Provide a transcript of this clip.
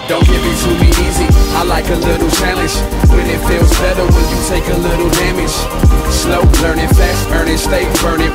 Don't give it to me easy, I like a little challenge. When it feels better when you take a little damage. Slow, learning fast, earning, stay burning